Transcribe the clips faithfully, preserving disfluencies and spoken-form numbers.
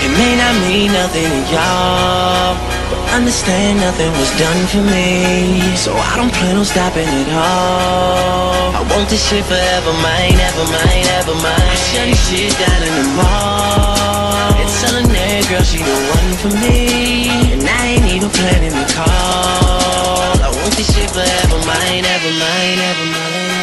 It may not mean nothing to y'all, but understand nothing was done for me, so I don't plan on stopping at all. I want this shit forever, mine, ever mine, ever mine. I shut this shit down in the mall and telling that girl she the one for me, and I ain't even planning to call. I want this shit forever, mine, ever mine, ever mine.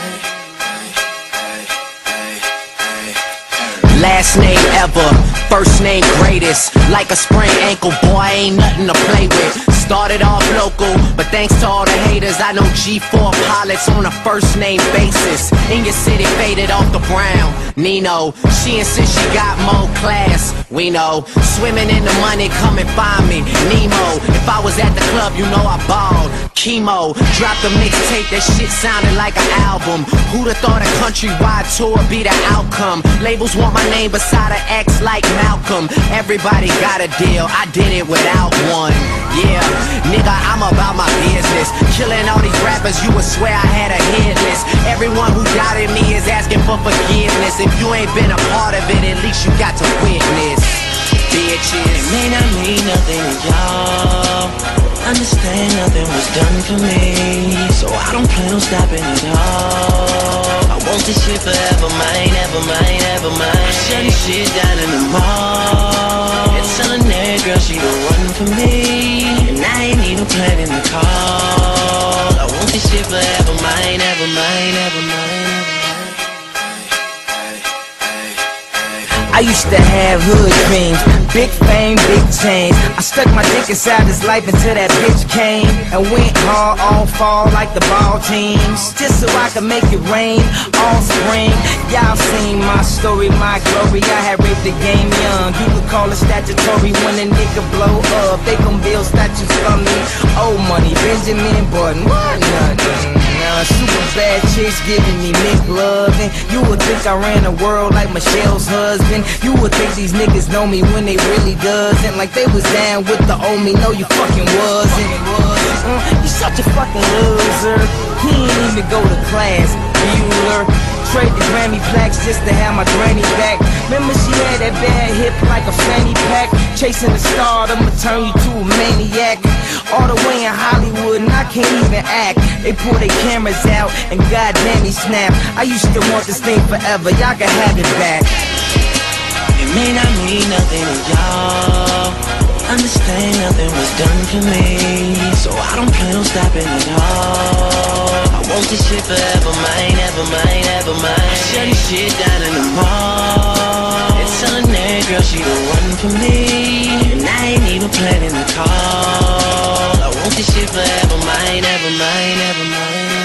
Last name ever, first name greatest. Like a sprained ankle, boy, ain't nothing to play with. Started off local, but thanks to all the haters, I know G four pilots on a first name basis. In your city, faded off the brown. Nino, she insists she got more class. We know, swimming in the money, come and find me. Nemo, if I was at the club, you know I balled. Chemo, dropped a mixtape, that shit sounded like an album. Who'da thought a countrywide tour be the outcome? Labels want my name beside an X like Malcolm. Everybody got a deal, I did it without one. Yeah, nigga, I'm about my business. Killing all these rappers, you would swear I had a hit list. Everyone who doubted me is asking for forgiveness. If you ain't been a part of it, at least you got to witness. Bitches. It may not mean nothing to y'all, understand nothing was done for me, so I don't plan on stopping at all. I want this shit forever, mine, ever mine, ever mine. I shut this shit down in the mall and telling that girl she the one for me, and I ain't even planning to call. I want this shit forever, mine, ever mine, ever mine. I used to have hood dreams, big fame, big chains. I stuck my dick inside this life until that bitch came and went hard all fall like the ball teams, just so I could make it rain all spring. Y'all seen my story, my glory. I had raped the game young. You could call it statutory when a nigga blow up. They gon' build statues for me. Old money, Benjamin Button, what nothing. Now super bad chicks giving me McLovin'. You would think I ran the world like Michelle's husband. You would think these niggas know me when they really doesn't. Like they was down with the old me, no you fucking wasn't. uh, You such a fucking loser. He ain't even go to class, Bueller. Trade the Grammy plaques just to have my granny back. Remember she had that bad hip like a fanny pack. Chasing the star, I'ma turn you to a maniac. All the way in Hollywood and I can't even act. They pull their cameras out and goddamn he snap. I used to want this thing forever, y'all can have it back. It may not mean nothing to y'all, understand nothing was done for me, so I don't plan on stopping at all. I want this shit forever, mine, ever mine, ever mine. I shut this shit down in the mall and telling that girl she the one for me, and I ain't even planning to call. I want this shit forever, mine, ever mine, ever mine.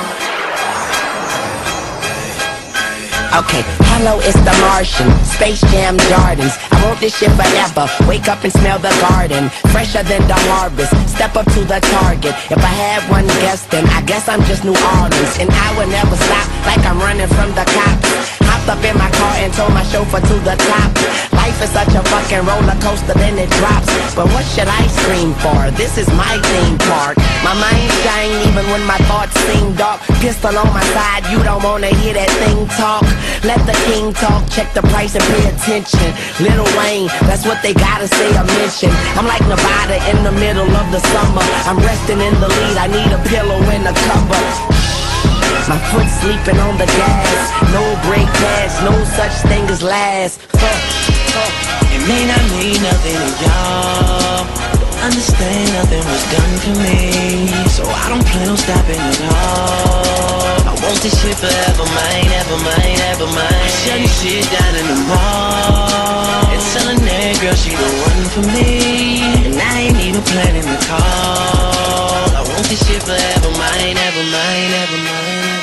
Okay, hello, it's the Martian, Space Jam Jordans. I want this shit forever, wake up and smell the garden, fresher than the harvest, step up to the target. If I had one guess, then I guess I'm just New Orleans, and I would never stop like I'm running from the cops. Hopped up in my car and told my chauffeur to the top. Life is such a fucking roller coaster, then it drops. But what should I scream for? This is my theme park. My mind shine even when my thoughts seem dark. Pistol on my side, you don't wanna hear that thing talk. Let the king talk, check the price and pay attention. Lil Wayne, that's what they gotta say or mention. I'm like Nevada in the middle of the summer. I'm resting in the lead, I need a pillow and a cover. My foot sleeping on the gas, no brake pads, no such thing as last. Huh, huh. It may not mean nothing to y'all, but understand nothing was done for me, so I don't plan on stopping at all. I want this shit forever, mine, ever mine, ever mine. I shut this shit down in the mall and telling that girl she the one for me, and I ain't even planning to call. I want this shit forever, mine, ever mine, ever mine.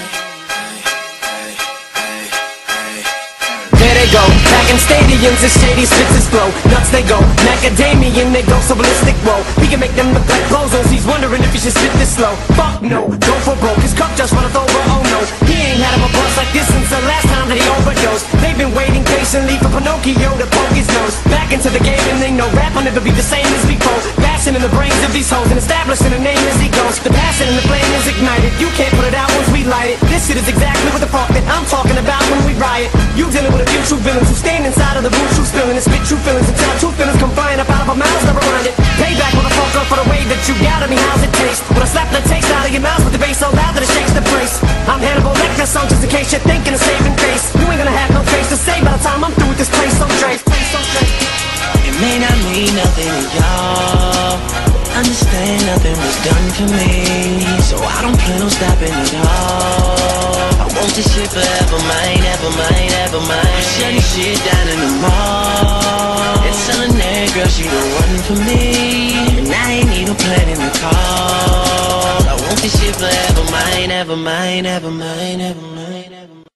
There they go, back in stadiums and shady spits is flow. Nuts they go, macadamian they go so ballistic, whoa. We can make them look like bozos, he's wondering if he should spit this slow. Fuck no, go for broke, his cup just runneth over, oh no. He ain't had him a buzz like this since the last time that he overdosed. They've been waiting patiently for Pinocchio to poke his nose back into the game, and they know rap will never be the same as before. Bashing in the brains of these hoes and establishing a name as he goes. The passion and the flame is ignited, you can't put it out once we light it. This shit is exactly what the fuck that I'm talking about when we riot. You dealing with a few true villains who stand inside of the booth, who spilling feeling and spit true feelings until two feelings come flying up out of our mouths, never mind it. Payback on the phone call for the way that you got me, how's it taste? When I slap the taste out of your mouth with the bass so loud that it shakes the place. I'm Hannibal Lecter, song just in case you're thinking of saving face. You ain't gonna have no face to say by the time I'm through with this place, so Drake, so Drake. It may not mean nothing to y'all, understand nothing was done for me, so I don't plan on stopping at all. I want this shit forever, mine, ever mine, ever mine. I'm shutting shit down in the mall and telling that girl she the one for me, and I ain't even planning the call. I want this shit forever, mine, ever mine, ever mine, ever mine, ever mine.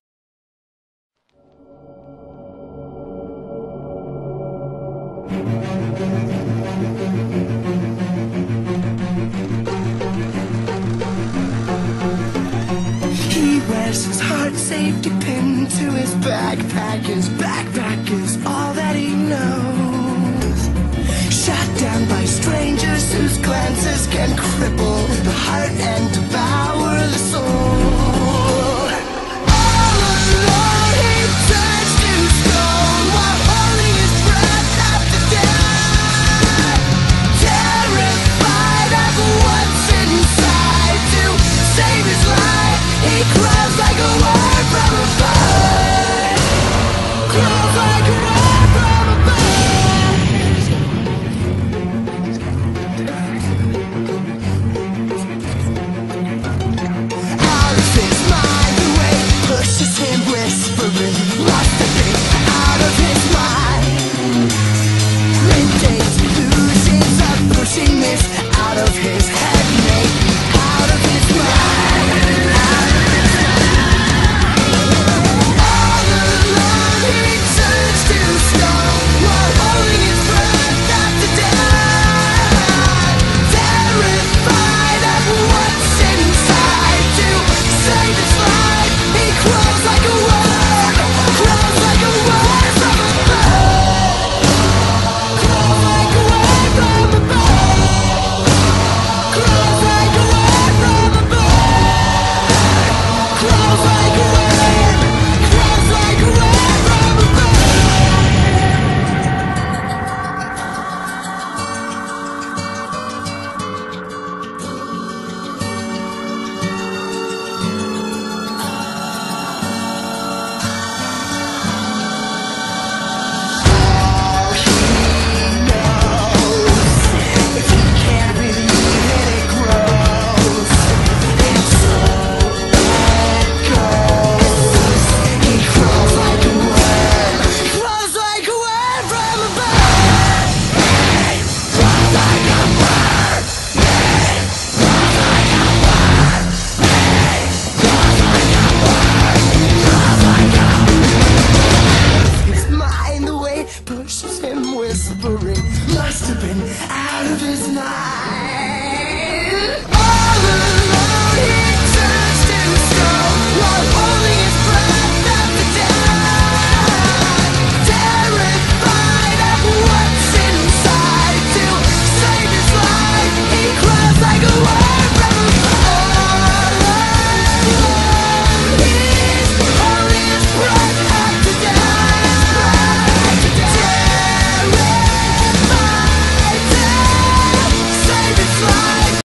He wears his heart safety pin to his backpack, his backpack.